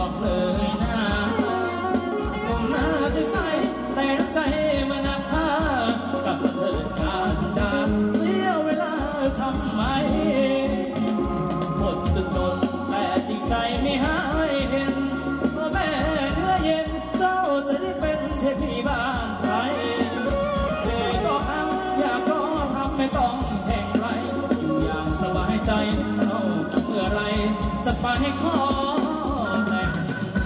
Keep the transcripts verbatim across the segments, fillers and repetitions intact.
อกเลยนะมองหน้าใสๆแต่ใจมันหนักผ้ากลับมาเถิดการดาเสียเวลาทำไมหมดจนจนแต่จริงใจไม่หายเห็นแม่เนื้อเย็นเจ้าจะได้เป็นเทพีบ้านใครเคยก็พังอยากก็ทำไม่ต้องแข่งไรอยู่อย่างสบายใจเท่ากับเมื่อไรจะไปให้ขอแต่ง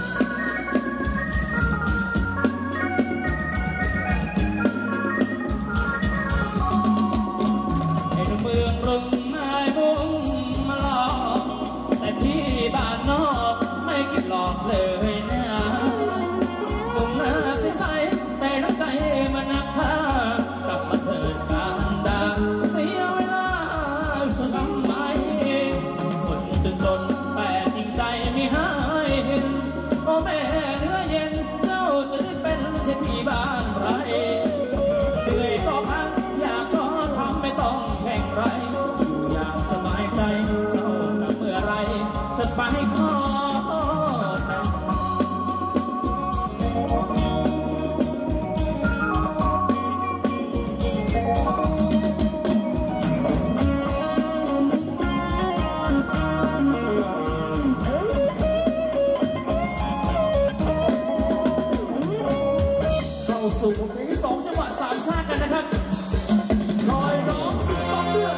ให้เมืองรุ่งนายบุ้งมาหลอกแต่ที่บ้านนอกไม่คิดหลอกเลยนะบุ้งหน้าใสๆแต่น้ำใจมันหนักผ้ากลับมาเถิดการดาเสียเวลาจะทำไมคนจนจนแต่จริงใจไม่หายเห็นโอ้แม่เนื้อเย็นเจ้าจะได้เป็นเทพีบ้านไรเหนื่อยก็พักอยากก็ทำไม่ต้องแข่งไรอยู่อย่างสบายใจเจ้ากับเมื่อไรจะไปขอแต่งเข้าสู่เพลงที่สองจังหวะสามชาติกันนะครับรอยน้องสิบสองเดือน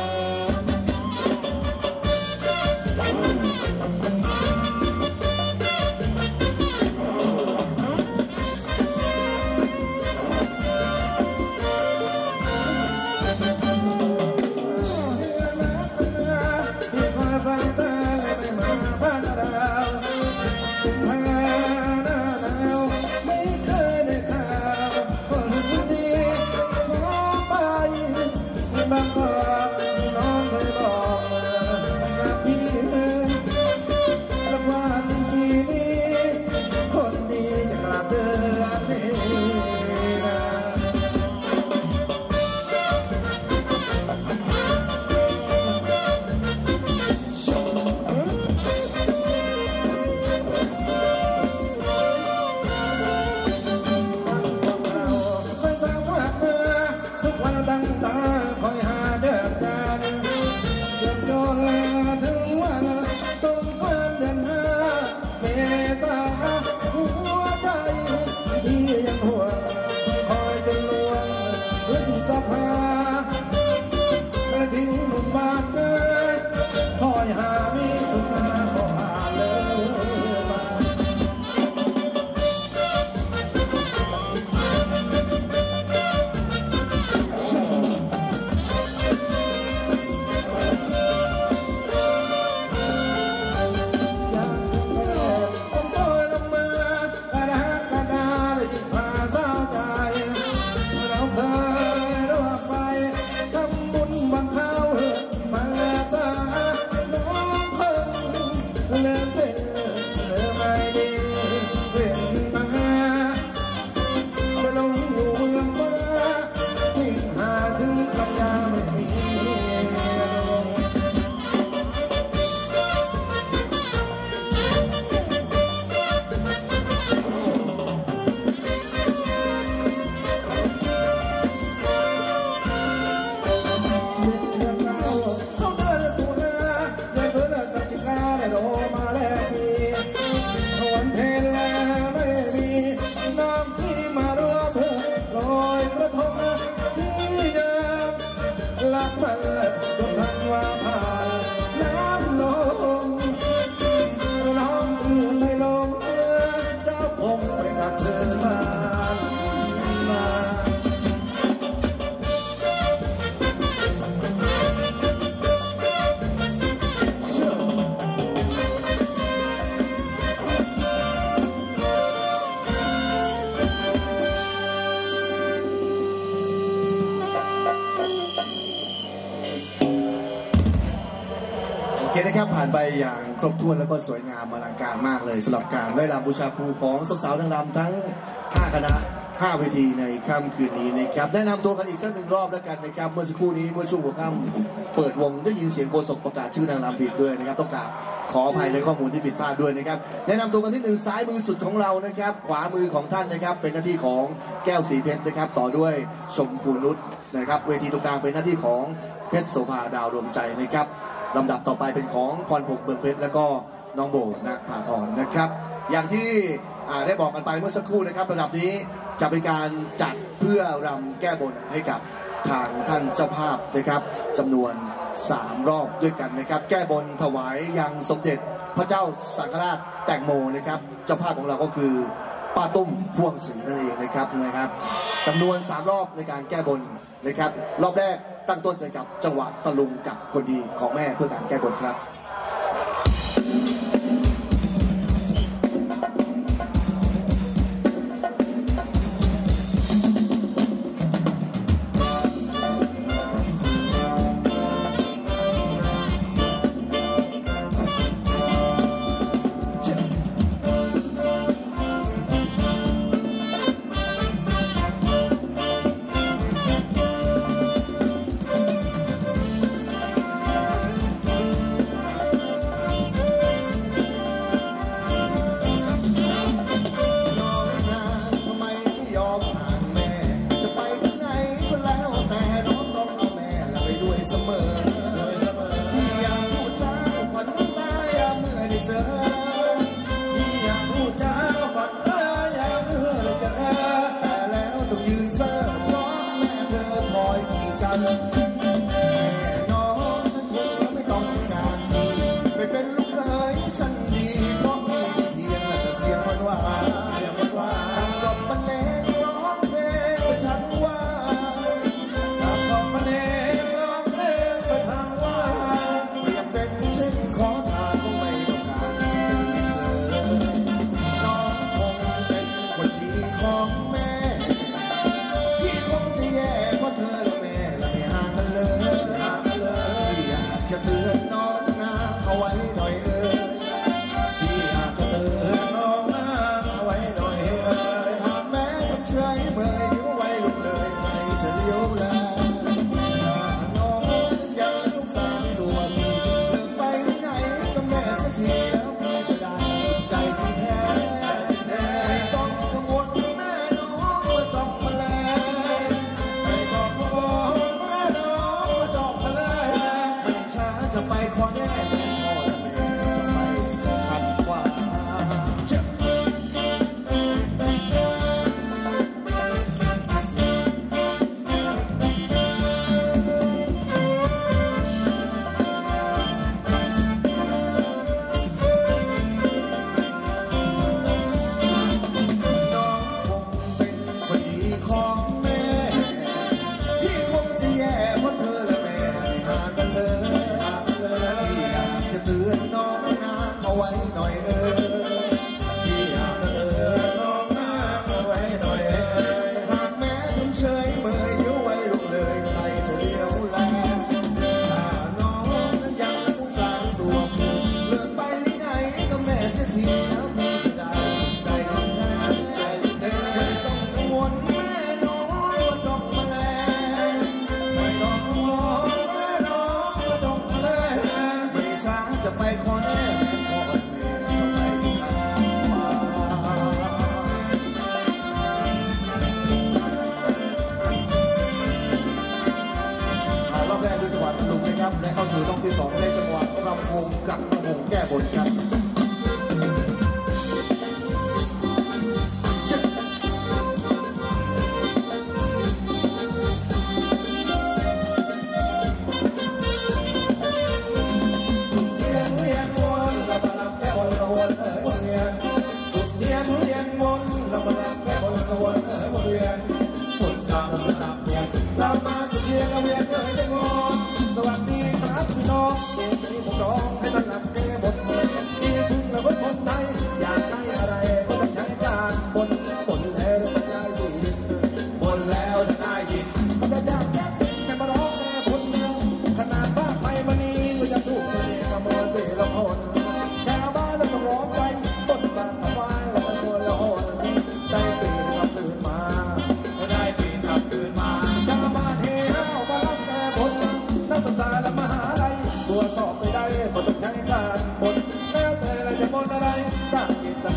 เคนะครับผ่านไปอย่างครบถ้วนแล้วก็สวยงามอลังการมากเลยสำหรับการไล่รำบูชาครูของสาวๆนางรำทั้งห้าคณะห้าเวทีในค่ำคืนนี้นะครับแนะนำตัวกันอีกสักหนึ่งรอบแล้วกันนะครับเมื่อสักครู่นี้เมื่อช่วงหัวค่ำเปิดวงได้ยินเสียงโฆษกประกาศชื่อนางรำผิดด้วยนะครับต้องกราบขออภัยในข้อมูลที่ผิดพลาดด้วยนะครับแนะนำตัวกันที่หนึ่งซ้ายมือสุดของเรานะครับขวามือของท่านนะครับเป็นหน้าที่ของแก้วสีเพชรนะครับต่อด้วยชมพูนุชนะครับเวทีตรงกลางเป็นหน้าที่ของเพชรโสภาดาวดวงใจนะครับลำดับต่อไปเป็นของพรพงษ์เมืองเพชรแล้วก็น้องโบนะผาทรนะครับอย่างที่ได้บอกกันไปเมื่อสักครู่นะครับระดับนี้จะเป็นการจัดเพื่อรำแก้บนให้กับทางท่านเจ้าภาพนะครับจำนวนสามรอบด้วยกันนะครับแก้บนถวายยังสมเด็จพระเจ้าสังฆราชแตงโมนะครับเจ้าภาพของเราก็คือป้าตุ้มพ่วงศรีนั่นเองนะครับนะครับจำนวนสามรอบในการแก้บนนะครับรอบแรกตั้งต้นกันกับจังหวะตะลุงกับคนดีของแม่เพื่อการแก้บนครับ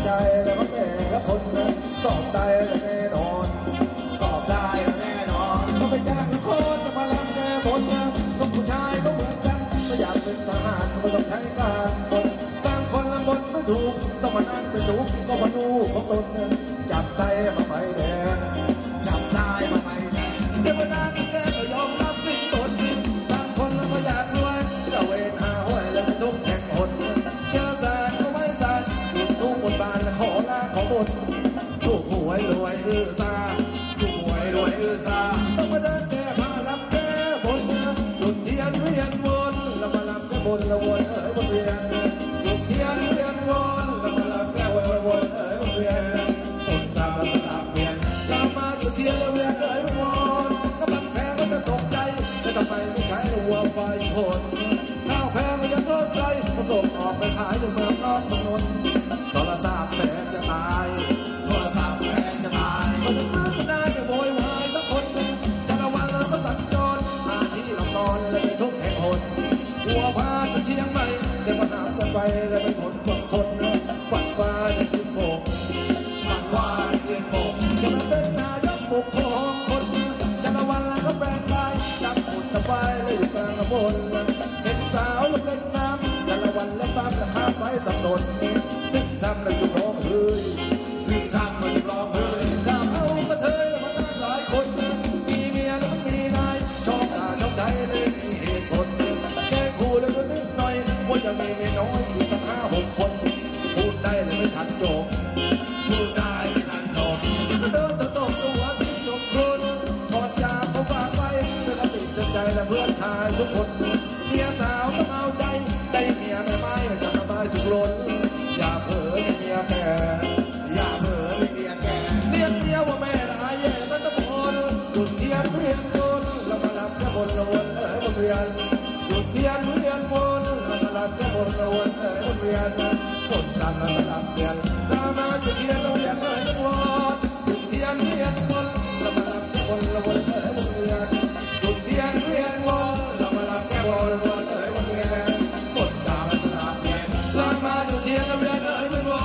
ใจแล้วก็แต่ละคนสอบได้แน่นอนสอบได้แน่นอนก็ไปจ้างละคนมาลำแก้บนลูกผู้ชายก็เหมือนกันไม่อยากเป็นทหารก็ต้องใช้การบนบางคนละบนไม่ถูกต้องมานั่งเป็นถูกก็มาดูของตนจับใจมาไปแดงจับได้มาไปแดงเจ้าหน้าที่แกก็ยอมรับสิ่งตนบางคนละก็อยากรวยจะเวรอาห้วยแล้วไม่ทุกแห่งหนเจอสารก็ไม่สารถูกทุกบทบาทและขอลาขอบนถูกหวยรวยอื้อซาถูกหวยรวยอื้อซาต้องมาเดินแก้ผ้าลำแก้บนจุดเทียนเวียนวนแล้วมาลำแก้บนละวนเอ๋ยวนเวียนจุดเทียนเวียนวนแล้วมาลำแก้วนวนเอ๋ยวนเวียนวนตามแล้วตามเวียนตามมาจุดเทียนแล้วเวียนเอ๋ยวนกำลังแพ้ก็จะตกใจจะทำไมไม่ขายหัวไฟคนข้าวแพงก็จะโทษใจก็ส่งออกไปขายอยู่เมืองนอกถนนโทรศัพท์แพงจะตายโทรศัพท์แพงจะตายมันจะซื้อไม่ได้จะโวยวายสักคนจะละวันแล้วก็ตัดจนมาที่เรานอนแล้วไปทุกแห่งหนหัวพาจนเชียงใหม่แต่ปัญหากันไปแล้วไปทนทนทนฝันว่าจะขึ้นโบกฝันว่าจะขึ้นโบกจะมาเป็นนายกปกครองคนจะละวันแล้วก็แปลงกายจับหุ่นตะไบเลยอยู่กลางบนเห็นสาวลงเล่นน้ำจะละวันแล้วตามราคาไฟสับสนถึงทำแล้วจุดร้องเฮ้ยถึงทำแล้วจุดร้องเฮ้ยถ้าเอากระเทยแล้วมันน่าหลายคนมีเมียแล้วมันมีนายชอบด่าชอบใจเลยมีเหตุผลแก้คู่แล้วก็นิดหน่อยว่าจะมีเมียน้อยอยู่ตั้งห้าหกคนพูดได้เลยไม่ทันโจกพูดได้ไม่ทันโจกก็เดินตะตกตัวที่จบคนกอดยาเขาฝากไว้เพื่อติดใจและเพื่อนชายทุกคนเมียสาวต้องเอาใจได้เมียไม่ไม่จะสบายทุกล้นอย่าเผลอในเมียแก่อย่าเผลอในเมียแก่เรียกเมียว่าแม่ละแย่มันต้องโอนจุดเทียนเวียนวนแล้วมาลับแค่บนละวนเอ๋ยบนเวียนจุดเทียนเวียนวนแล้วมาลับแค่บนละวนเอ๋ยบนเวียนบนกันแล้วมาลับเวียนตามมาจุดเทียนละเวียนเอ๋ยบนวนจุดเทียนเวียนวนแล้วมาลับแค่บนละวนเอ๋ยบนเวียนจุดเทียนเวียนวนแล้วมาลับแค่บนละวนเอ๋ยบนเวียนบนกันแล้วมาลับเวียนตามมาจุดเทียนละเวียนเอ๋ยบนวน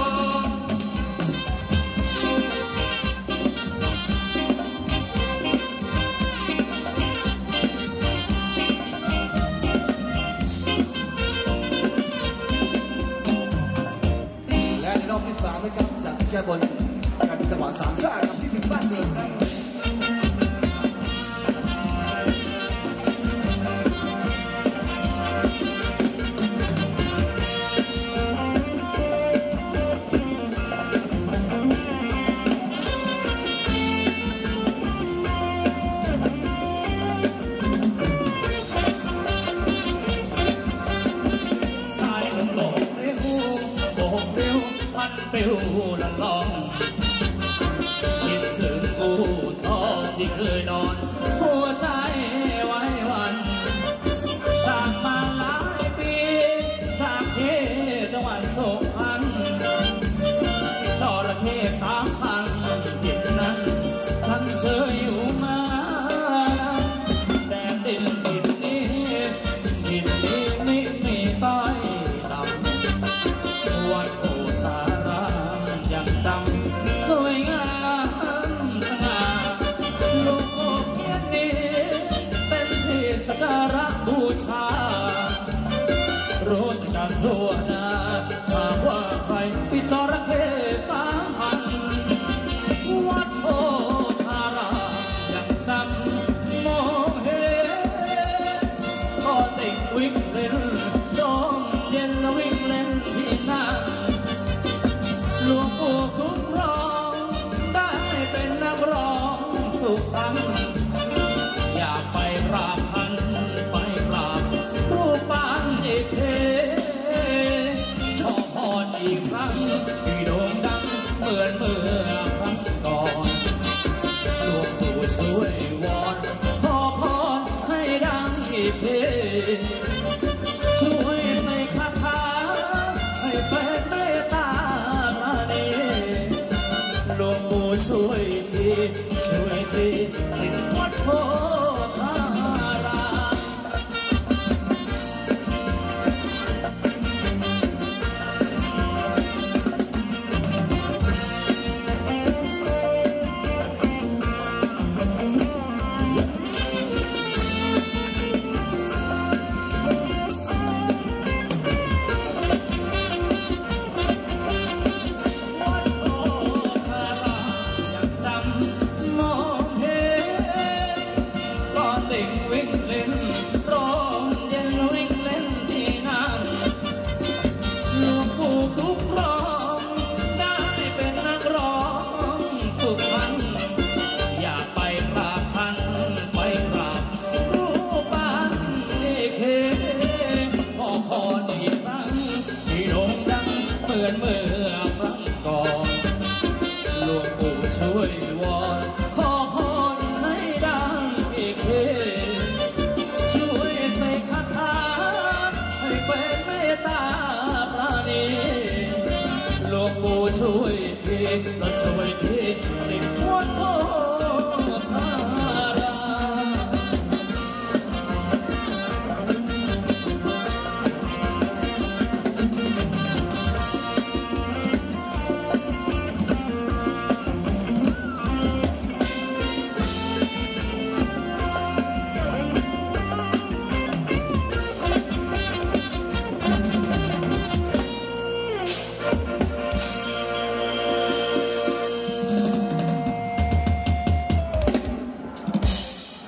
รอบที่สามนะครับจากแก้บนการจังหวะสามชาติกับที่ถึงบ้านเกิดครับฟิวละลองคิดถึงกูทองที่เคยนอนหัวใจไว้วันจากมาหลายปีจากที่จังหวัดสุพรรณจระเข้สามพันทิศนั้นฉันเคยอยู่มาแต่ดินถิ่นนี้ดินนี้ไม่มีต้อยต่ำวัดโอชาจำสวยงามสง่าลูกโป่งเพียงนี้เป็นที่สักการะบูชารู้จักกันทั่วหน้าหากว่าใครปิดจระเข้สามพันวัดโพธารามยังจำมองเห็นก็ติดวิ่งเล่นดมเย็นและวิ่งเล่นที่นั่นหลวงปู่คุ้มครองได้เป็นนักร้องสุพรรณอยากไปกราบท่านไปกราบรูปปั้นอีกทีชอบพรอีกครั้งที่โด่งดังเหมือนเมื่อครั้งก่อนหลวงปู่ช่วยวอนขอพรให้ดังอีกทีช่วยใส่คาถาให้เป็นเมตตาหลวงปู่ช่วยทีช่วยทีสิทธิ์วัดโพธารามวงปู่ช่วยวอนขอพรให้ดังอีกทีช่วยเสกคาถาให้เป็นเมตตาปราณีหลวงปู่ช่วยทีเราช่วยที